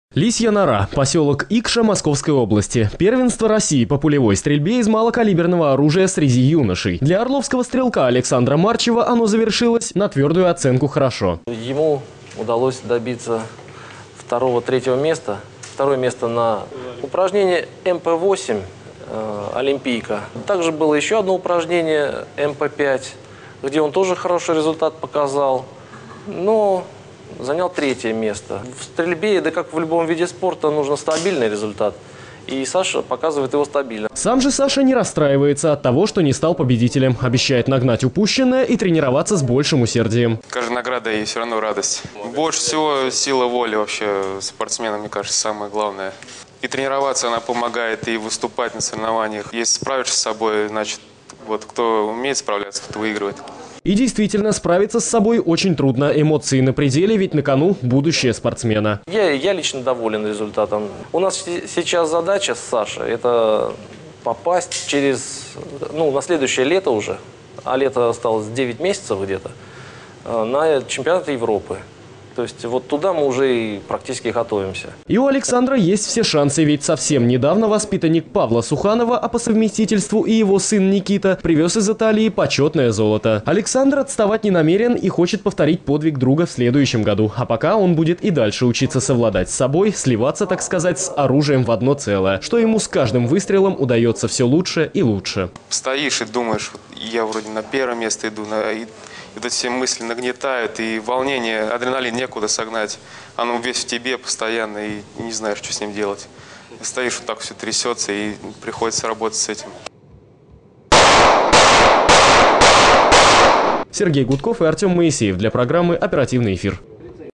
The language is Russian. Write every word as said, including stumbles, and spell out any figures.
Лисья нора, поселок Икша Московской области. Первенство России по пулевой стрельбе из малокалиберного оружия среди юношей. Для орловского стрелка Александра Марчева оно завершилось на твердую оценку «хорошо». Ему удалось добиться второго-третьего места. Второе место на упражнении эм пэ восемь э, «Олимпийка». Также было еще одно упражнение эм пэ пять, где он тоже хороший результат показал. Но занял третье место. В стрельбе, да как в любом виде спорта, нужен стабильный результат. И Саша показывает его стабильно. Сам же Саша не расстраивается от того, что не стал победителем. Обещает нагнать упущенное и тренироваться с большим усердием. Каждая награда и все равно радость. Больше всего сила воли вообще спортсмена, мне кажется, самое главное. И тренироваться она помогает, и выступать на соревнованиях. Если справишься с собой, значит, вот кто умеет справляться, тот выигрывает. И действительно, справиться с собой очень трудно. Эмоции на пределе, ведь на кону будущее спортсмена. Я, я лично доволен результатом. У нас сейчас задача с Сашей – это попасть через, ну, на следующее лето уже, а лето осталось девять месяцев где-то, на чемпионат Европы. То есть вот туда мы уже и практически готовимся. И у Александра есть все шансы, ведь совсем недавно воспитанник Павла Суханова, а по совместительству и его сын Никита, привез из Италии почетное золото. Александр отставать не намерен и хочет повторить подвиг друга в следующем году. А пока он будет и дальше учиться совладать с собой, сливаться, так сказать, с оружием в одно целое, что ему с каждым выстрелом удается все лучше и лучше. Стоишь и думаешь, я вроде на первое место иду, на... И это все мысли нагнетают, и волнение, адреналин некуда согнать. Оно весь в тебе постоянно, и не знаешь, что с ним делать. Стоишь, вот так все трясется, и приходится работать с этим. Сергей Гудков и Артем Моисеев для программы «Оперативный эфир».